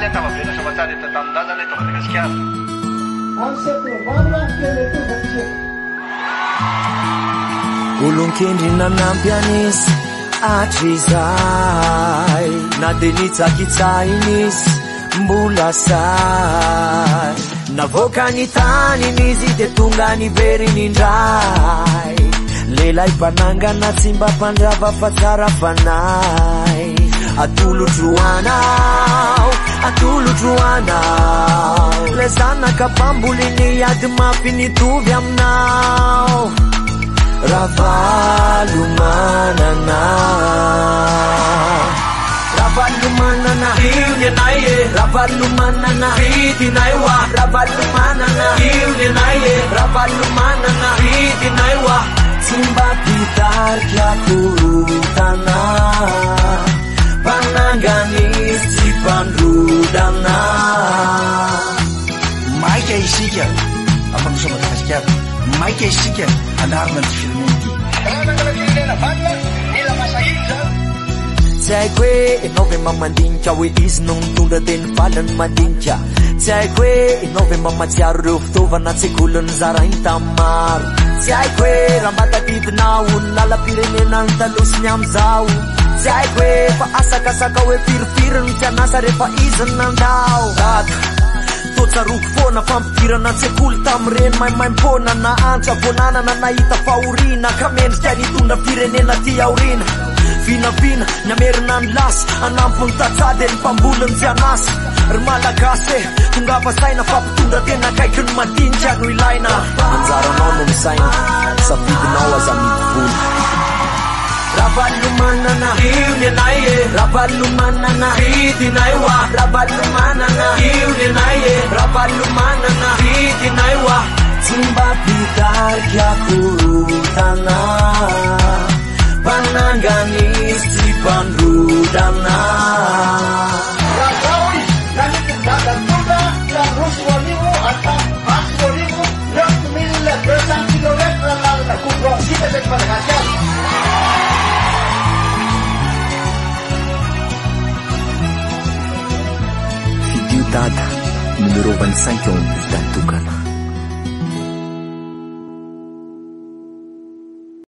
tavavrena samatsara eto tamin-drazana eto Madagasikara. Amin'ny septembre teletovakse olonkendry nanampy anisy atrizay na de nitsakitsahinisy mbola say navoaka ny tany nizy de tonga niveriny indray lelay mpanangana tsy mba mpandrava fa tsara fanay atolodroanao le zanaka mpamboliny ady mafy nitovy aminao Ravalumanana Iunenaye Ravalumanana Idinaiwa Ravalumanana Iunenaye Ravalumanana Idinaiwa Simba pitarkia kurutana Pananganis cipandrudana Maika isika apa nusa Madagasikara maika isika anarana ny filmy ity raha vanna mila masahira tsy haiko hoe enao ve mba mandinika hoe izy no mitondra teny valany mandinika tsy haiko hoe enao ve mba matsiaro ireo fitaovana tsekolony zarainy tamin'ny maro tsy haiko hoe raha mba tadidinao ny lalam-pirenena ny talosiny amin'izao tsy haiko hoe fa asakasaka hoe firifiri ny fianasa rehefa izy ny nandao data totsaroko foana fampidirana tsekoly tamin'ireny maimaim-pona na antra vonanana nahita fahorina ka mendrika nitondra firenena ty aorina vinavina namerina ny lasy anampony tatsady ny mpambolony tsy anasa ry malagasy e tonga vasaina fampitondra tena kaiky ny mandinika no ilaina anjaranao no misaina safidinao aza mivola Ravalumanana Iunenaye Ravalumanana Idinaiwa Ravalumanana Iunenaye Ravalumanana Idinaiwa Simba pitarkia kurutana Pananganis cipandrudana Rakawi Nanitindada Tuga Yang Ruswalimu Atau Aswalimu 9.200 kilometer Lalu Kubro Kita dari Madagaskar Data numéro 25 on Tantokana